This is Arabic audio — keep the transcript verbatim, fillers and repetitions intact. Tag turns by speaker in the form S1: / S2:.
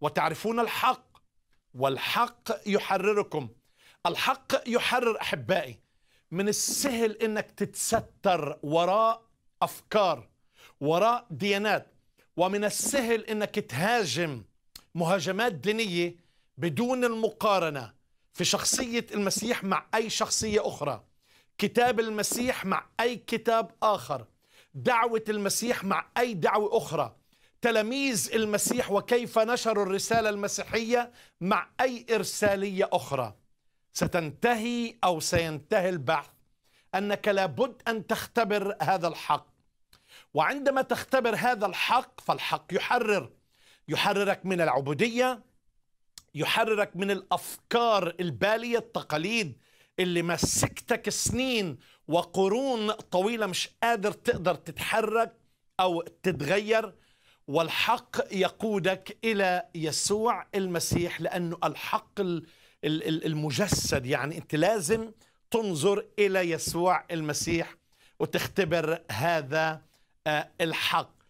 S1: وتعرفون الحق والحق يحرركم. الحق يحرر أحبائي. من السهل إنك تتستر وراء أفكار، وراء ديانات، ومن السهل إنك تهاجم مهاجمات دينية بدون المقارنة في شخصية المسيح مع أي شخصية أخرى، كتاب المسيح مع أي كتاب آخر، دعوة المسيح مع أي دعوة أخرى، تلاميذ المسيح وكيف نشروا الرسالة المسيحية مع أي إرسالية أخرى. ستنتهي أو سينتهي البحث أنك لابد أن تختبر هذا الحق، وعندما تختبر هذا الحق فالحق يحرر يحررك من العبودية، يحررك من الأفكار البالية، التقاليد اللي مسكتك سنين وقرون طويلة مش قادر تقدر تتحرك أو تتغير، والحق يقودك إلى يسوع المسيح، لأنه الحق المجسد. يعني أنت لازم تنظر إلى يسوع المسيح وتختبر هذا الحق.